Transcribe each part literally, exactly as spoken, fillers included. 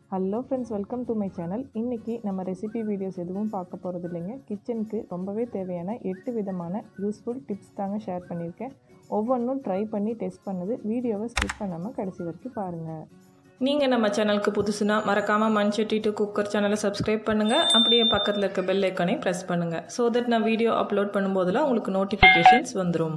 Hello friends, welcome to my channel. இன்றைக்கி நம்ம recipe videos எதுவும் பார்க்க போகிறது இல்லைங்க. கிச்சனுக்கு ரொம்பவே தேவையான எட்டு விதமான யூஸ்ஃபுல் டிப்ஸ் தாங்க ஷேர் பண்ணியிருக்கேன். ஒவ்வொன்றும் ட்ரை பண்ணி டெஸ்ட் பண்ணது. வீடியோவை ஸ்கிப் பண்ணாமல் கடைசி வரைக்கும் பாருங்கள். நீங்கள் நம்ம சேனலுக்கு புதுசுனா மறக்காமல் மண்சட்டி டு குக்கர் சேனலை சப்ஸ்கிரைப் பண்ணுங்கள். அப்படியே பக்கத்தில் இருக்க பெல் ஐக்கானை ப்ரெஸ் பண்ணுங்கள். ஸோ தட் நான் வீடியோ அப்லோட் பண்ணும்போதெல்லாம் உங்களுக்கு நோட்டிஃபிகேஷன்ஸ் வந்துடும்.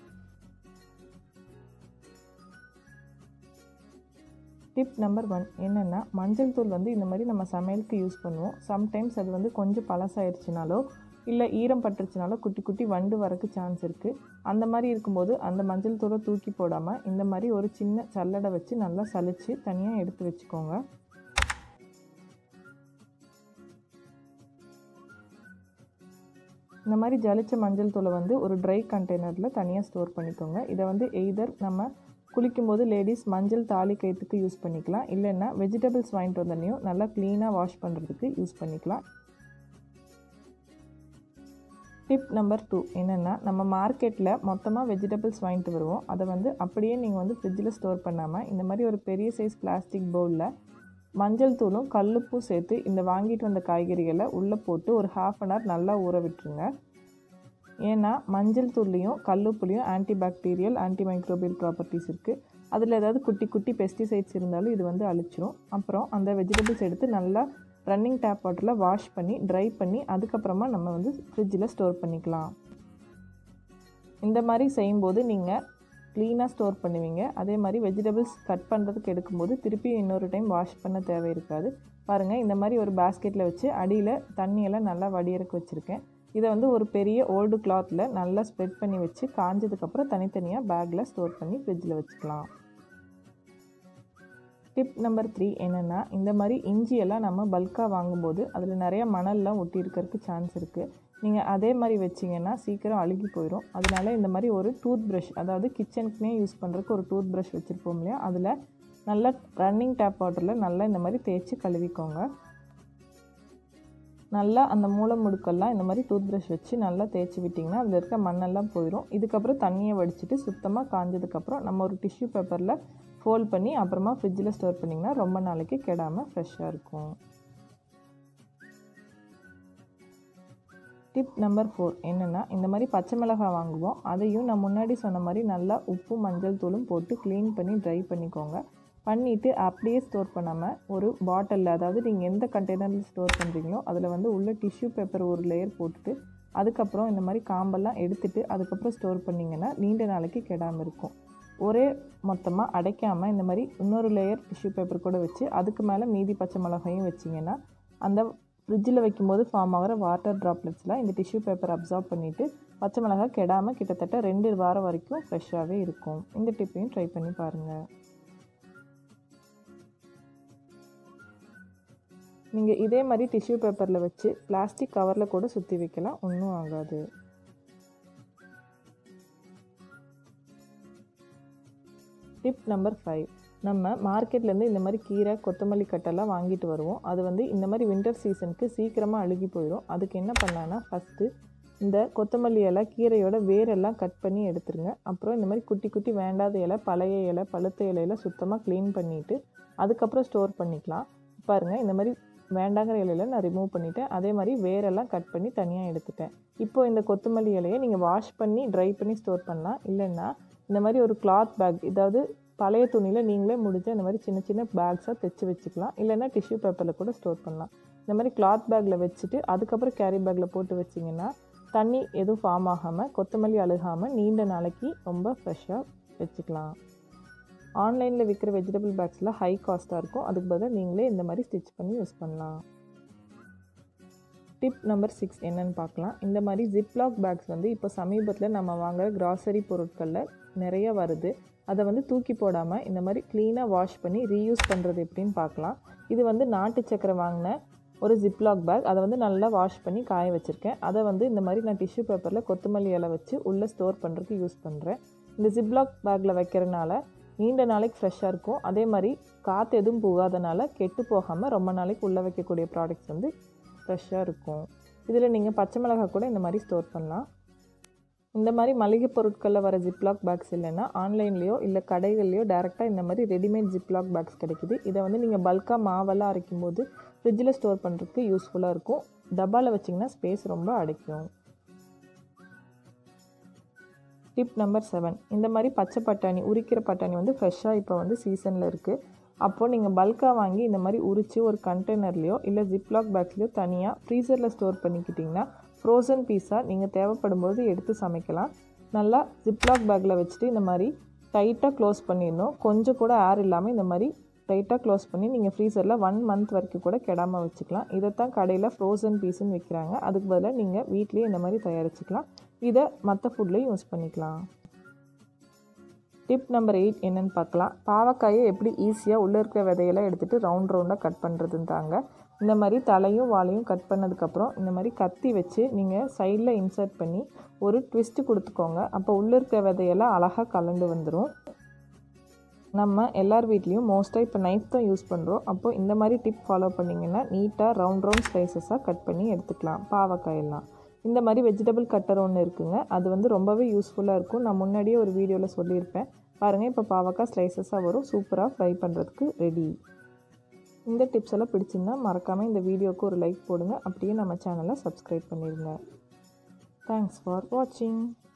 டிப் நம்பர் ஒன் என்னென்னா, மஞ்சள் தூள் வந்து இந்த மாதிரி நம்ம சமையலுக்கு யூஸ் பண்ணுவோம். சம்டைம்ஸ் அது வந்து கொஞ்சம் பழசாயிருச்சுனாலோ இல்லை ஈரம் பட்டுருச்சுனாலோ குட்டி குட்டி வண்டு வரக்கு சான்ஸ் இருக்குது. அந்த மாதிரி இருக்கும்போது அந்த மஞ்சள் தூளை தூக்கி போடாமல் இந்த மாதிரி ஒரு சின்ன சல்லடை வச்சு நல்லா சலித்து தனியாக எடுத்து வச்சுக்கோங்க. இந்த மாதிரி ஜலிச்ச மஞ்சள் தூளை வந்து ஒரு ட்ரை கண்டெய்னரில் தனியாக ஸ்டோர் பண்ணிக்கோங்க. இதை வந்து எய்தர் நம்ம குளிக்கும்போது லேடிஸ் மஞ்சள் தாலி கயிற்றுக்கு யூஸ் பண்ணிக்கலாம், இல்லைன்னா வெஜிடபிள்ஸ் வாங்கிட்டு வந்தனையும் நல்லா க்ளீனாக வாஷ் பண்ணுறதுக்கு யூஸ் பண்ணிக்கலாம். டிப் நம்பர் டூ என்னென்னா, நம்ம மார்க்கெட்டில் மொத்தமாக வெஜிடபிள்ஸ் வாங்கிட்டு வருவோம். அதை வந்து அப்படியே நீங்கள் வந்து ஃப்ரிட்ஜில் ஸ்டோர் பண்ணாமல் இந்த மாதிரி ஒரு பெரிய சைஸ் பிளாஸ்டிக் பவுலில் மஞ்சள் தூளும் கல்லுப்பும் சேர்த்து இந்த வாங்கிட்டு வந்த காய்கறிகளை உள்ளே போட்டு ஒரு ஹாஃப் அன் ஹவர் நல்லா ஊற விட்டுருங்க. ஏன்னா மஞ்சள் தூள்லையும் கல்லுப்புலையும் ஆன்டிபாக்டீரியல் ஆன்டி மைக்ரோபியல் ப்ராப்பர்ட்டிஸ் இருக்குது. அதில் ஏதாவது குட்டி குட்டி பெஸ்டிசைட்ஸ் இருந்தாலும் இது வந்து அழிச்சிரும். அப்புறம் அந்த வெஜிடபிள்ஸ் எடுத்து நல்லா ரன்னிங் டேப் வாட்டரில் வாஷ் பண்ணி ட்ரை பண்ணி அதுக்கப்புறமா நம்ம வந்து ஃப்ரிட்ஜில் ஸ்டோர் பண்ணிக்கலாம். இந்த மாதிரி செய்யும்போது நீங்கள் க்ளீனாக ஸ்டோர் பண்ணுவீங்க. அதே மாதிரி வெஜிடபிள்ஸ் கட் பண்ணுறதுக்கு எடுக்கும்போது திருப்பி இன்னொரு டைம் வாஷ் பண்ண தேவை இருக்காது. பாருங்கள், இந்த மாதிரி ஒரு பேஸ்கெட்டில் வச்சு அடியில் தண்ணியெல்லாம் நல்லா வடியறக்கு வச்சுருக்கேன். இதை வந்து ஒரு பெரிய ஓல்டு கிளாத்தில் நல்லா ஸ்ப்ரெட் பண்ணி வச்சு காஞ்சதுக்கப்புறம் தனித்தனியாக பேக்கில் ஸ்டோர் பண்ணி ஃப்ரிட்ஜில் வச்சுக்கலாம். டிப் நம்பர் த்ரீ என்னென்னா, இந்த மாதிரி இஞ்சியெல்லாம் நம்ம பல்காக வாங்கும்போது அதில் நிறையா மணல்லாம் ஒட்டி இருக்கிறதுக்கு சான்ஸ் இருக்குது. நீங்கள் அதே மாதிரி வச்சிங்கன்னா சீக்கிரம் அழுகி போயிடும். அதனால இந்த மாதிரி ஒரு டூத் ப்ரஷ், அதாவது கிச்சனுக்குனே யூஸ் பண்ணுறதுக்கு ஒரு டூத் ப்ரஷ் வச்சுருப்போம் இல்லையா, அதில் நல்லா ரன்னிங் டேப் வாட்டரில் நல்லா இந்த மாதிரி தேய்ச்சி கழுவிக்கோங்க. நல்லா அந்த மூளை முடுக்கெல்லாம் இந்த மாதிரி டூத் ப்ரஷ் வச்சு நல்லா தேய்ச்சி விட்டிங்கன்னா அதில் இருக்க மண்ணெல்லாம் போயிடும். இதுக்கப்புறம் தண்ணியை வடிச்சிட்டு சுத்தமாக காஞ்சதுக்கப்புறம் நம்ம ஒரு டிஷ்யூ பேப்பரில் ஃபோல்ட் பண்ணி அப்புறமா ஃப்ரிட்ஜில் ஸ்டோர் பண்ணிங்கன்னா ரொம்ப நாளைக்கு கெடாமல் ஃப்ரெஷ்ஷாக இருக்கும். டிப் நம்பர் ஃபோர் என்னென்னா, இந்த மாதிரி பச்சை மிளகாய் வாங்குவோம். அதையும் நான் முன்னாடி சொன்ன மாதிரி நல்லா உப்பு மஞ்சள் தூளும் போட்டு க்ளீன் பண்ணி ட்ரை பண்ணிக்கோங்க. பண்ணிவிட்டு அப்படியே ஸ்டோர் பண்ணாமல் ஒரு பாட்டிலில், அதாவது நீங்கள் எந்த கண்டெய்னரில் ஸ்டோர் பண்ணுறீங்களோ அதில் வந்து உள்ள டிஷ்யூ பேப்பர் ஒரு லேயர் போட்டுட்டு அதுக்கப்புறம் இந்த மாதிரி காம்பெல்லாம் எடுத்துகிட்டு அதுக்கப்புறம் ஸ்டோர் பண்ணிங்கன்னா நீண்ட நாளைக்கு கெடாமல் இருக்கும். ஒரே மொத்தமாக அடைக்காமல் இந்த மாதிரி இன்னொரு லேயர் டிஷ்யூ பேப்பர் கூட வச்சு அதுக்கு மேலே மீதி பச்சை மிளகாயும் வச்சிங்கன்னா அந்த ஃப்ரிட்ஜில் வைக்கும்போது ஃபார்ம் ஆகிற வாட்டர் ட்ராப்லெட்ஸ்லாம் இந்த டிஷ்யூ பேப்பர் அப்சார்ப் பண்ணிவிட்டு பச்சை மிளகாய் கெடாமல் கிட்டத்தட்ட ரெண்டு வாரம் வரைக்கும் ஃப்ரெஷ்ஷாகவே இருக்கும். இந்த டிப்பையும் ட்ரை பண்ணி பாருங்கள். நீங்கள் இதே மாதிரி டிஷ்யூ பேப்பரில் வச்சு பிளாஸ்டிக் கவரில் கூட சுற்றி வைக்கலாம், ஒன்றும் ஆகாது. டிப் நம்பர் ஃபைவ், நம்ம மார்க்கெட்லேருந்து இந்த மாதிரி கீரை கொத்தமல்லி கட்டெல்லாம் வாங்கிட்டு வருவோம். அது வந்து இந்த மாதிரி வின்டர் சீசனுக்கு சீக்கிரமாக அழுகி போயிடும். அதுக்கு என்ன பண்ணலான்னா, ஃபஸ்ட்டு இந்த கொத்தமல்லி இலை கீரையோட வேரெல்லாம் கட் பண்ணி எடுத்துருங்க. அப்புறம் இந்த மாதிரி குட்டி குட்டி வேண்டாத இலை, பழைய இலை, பழுத்த இலையில் சுத்தமாக க்ளீன் பண்ணிவிட்டு அதுக்கப்புறம் ஸ்டோர் பண்ணிக்கலாம். பாருங்கள், இந்த மாதிரி வேண்டாங்கிற இலையில் நான் ரிமூவ் பண்ணிவிட்டேன். அதே மாதிரி வேரெல்லாம் கட் பண்ணி தனியாக எடுத்துட்டேன். இப்போது இந்த கொத்தமல்லி இலையை நீங்கள் வாஷ் பண்ணி ட்ரை பண்ணி ஸ்டோர் பண்ணலாம். இல்லைன்னா இந்த மாதிரி ஒரு கிளாத் பேக், இதாவது பழைய துணியில் நீங்களே முடிஞ்ச இந்த மாதிரி சின்ன சின்ன பேக்ஸாக தைச்சி வச்சுக்கலாம். இல்லைன்னா டிஷ்யூ பேப்பரில் கூட ஸ்டோர் பண்ணலாம். இந்த மாதிரி கிளாத் பேக்கில் வச்சுட்டு அதுக்கப்புறம் கேரி பேக்கில் போட்டு வச்சிங்கன்னா தண்ணி எதுவும் ஃபார்ம் ஆகாமல் கொத்தமல்லி அழுகாமல் நீண்ட நாளைக்கு ரொம்ப ஃப்ரெஷ்ஷாக வச்சுக்கலாம். ஆன்லைனில் விற்கிற வெஜிடபிள் பேக்ஸில் ஹை காஸ்ட்டாக இருக்கும். அதுக்கு பதிலாக நீங்களே இந்த மாதிரி ஸ்டிச் பண்ணி யூஸ் பண்ணலாம். டிப் நம்பர் சிக்ஸ் என்னென்னு பார்க்கலாம். இந்த மாதிரி ஜிப்லாக் பேக்ஸ் வந்து இப்போ சமீபத்தில் நம்ம வாங்குகிற கிராசரி பொருட்களில் நிறைய வருது. அதை வந்து தூக்கி போடாமல் இந்த மாதிரி க்ளீனாக வாஷ் பண்ணி ரீயூஸ் பண்ணுறது எப்படின்னு பார்க்கலாம். இது வந்து நாட்டு சக்கரை வாங்கின ஒரு ஜிப்லாக் பேக். அதை வந்து நல்லா வாஷ் பண்ணி காய வச்சுருக்கேன். அதை வந்து இந்த மாதிரி நான் டிஷ்யூ பேப்பரில் கொத்தமல்லி இலை வச்சு உள்ளே ஸ்டோர் பண்ணுறதுக்கு யூஸ் பண்ணுறேன். இந்த ஜிப்லாக் பேக்கில் வைக்கிறனால நீண்ட நாளைக்கு ஃப்ரெஷ்ஷாக இருக்கும். அதே மாதிரி காற்று எதுவும் போகாதனால கெட்டு போகாமல் ரொம்ப நாளைக்கு உள்ளே வைக்கக்கூடிய ப்ராடக்ட்ஸ் வந்து ஃப்ரெஷ்ஷாக இருக்கும். இதில் நீங்கள் பச்சை மிளகாய் கூட இந்த மாதிரி ஸ்டோர் பண்ணலாம். இந்த மாதிரி மளிகை பொருட்களில் வர ஜிப்லாக் பேக்ஸ் இல்லைன்னா ஆன்லைன்லேயோ இல்லை கடைகள்லையோ டேரெக்டாக இந்த மாதிரி ரெடிமேட் ஜிப்லாக் பேக்ஸ் கிடைக்குது. இதை வந்து நீங்கள் பல்காக மாவெல்லாம் அரைக்கும் போது ஃப்ரிட்ஜில் ஸ்டோர் பண்ணுறதுக்கு யூஸ்ஃபுல்லாக இருக்கும். டப்பாவில் வச்சிங்கன்னா ஸ்பேஸ் ரொம்ப அடைக்கும். டிப் நம்பர் செவன், இந்த மாதிரி பச்சை பட்டாணி உரிக்கிற பட்டாணி வந்து ஃப்ரெஷ்ஷாக இப்போ வந்து சீசனில் இருக்குது. அப்போது நீங்கள் பல்காக வாங்கி இந்த மாதிரி உரித்து ஒரு கண்டெய்னர்லையோ இல்லை ஜிப்லாக் பேக்ஸ்லையோ தனியாக ஃப்ரீசரில் ஸ்டோர் பண்ணிக்கிட்டிங்கன்னா ஃப்ரோசன் பீஸாக நீங்கள் தேவைப்படும் போது எடுத்து சமைக்கலாம். நல்லா ஜிப்லாக் பேக்கில் வச்சுட்டு இந்த மாதிரி டைட்டாக க்ளோஸ் பண்ணிடணும். கொஞ்சம் கூட ஏர் இல்லாமல் இந்த மாதிரி டைட்டாக க்ளோஸ் பண்ணி நீங்கள் ஃப்ரீசரில் ஒன் மந்த் வரைக்கும் கூட கெடாமல் வச்சுக்கலாம். இதைத்தான் கடையில் ஃப்ரோசன் பீஸுன்னு விற்கிறாங்க. அதுக்கு பதிலாக நீங்கள் வீட்லேயே இந்த மாதிரி தயாரிச்சுக்கலாம். இதை மற்ற ஃபுட்லேயும் யூஸ் பண்ணிக்கலாம். டிப் நம்பர் எயிட் என்னென்னு பார்க்கலாம். பாவக்காயை எப்படி ஈஸியாக உள்ளே இருக்கிற விதையெல்லாம் எடுத்துகிட்டு ரவுண்ட் ரவுண்டாக கட் பண்ணுறதுன்னு தாங்க. இந்த மாதிரி தலையும் வாலையும் கட் பண்ணதுக்கப்புறம் இந்த மாதிரி கத்தி வச்சு நீங்கள் சைடில் இன்சர்ட் பண்ணி ஒரு ட்விஸ்ட்டு கொடுத்துக்கோங்க. அப்போ உள்ளே இருக்கிற விதையெல்லாம் அழகாக கலந்து வந்துடும். நம்ம எல்லார் வீட்லேயும் மோஸ்ட்டாக இப்போ நைஃப் தான் யூஸ் பண்ணுறோம். அப்போது இந்த மாதிரி டிப் ஃபாலோ பண்ணிங்கன்னா நீட்டாக ரவுண்ட் ரவுண்ட் ஸ்லைசஸாக கட் பண்ணி எடுத்துக்கலாம் பாவக்காயெல்லாம். இந்த மாதிரி வெஜிடபிள் கட்டர் ஒன்று இருக்குங்க. அது வந்து ரொம்பவே யூஸ்ஃபுல்லாக இருக்கும். நான் முன்னாடியே ஒரு வீடியோவில் சொல்லியிருப்பேன் பாருங்கள். இப்போ பாவக்காய் ஸ்லைசஸாக வரும். சூப்பராக ஃப்ரை பண்ணுறதுக்கு ரெடி. இந்த டிப்ஸ் எல்லாம் பிடிச்சிருந்தா மறக்காமல் இந்த வீடியோவுக்கு ஒரு லைக் போடுங்க. அப்படியே நம்ம சேனலை சப்ஸ்கிரைப் பண்ணிடுங்க. தேங்க்ஸ் ஃபார் வாட்சிங்.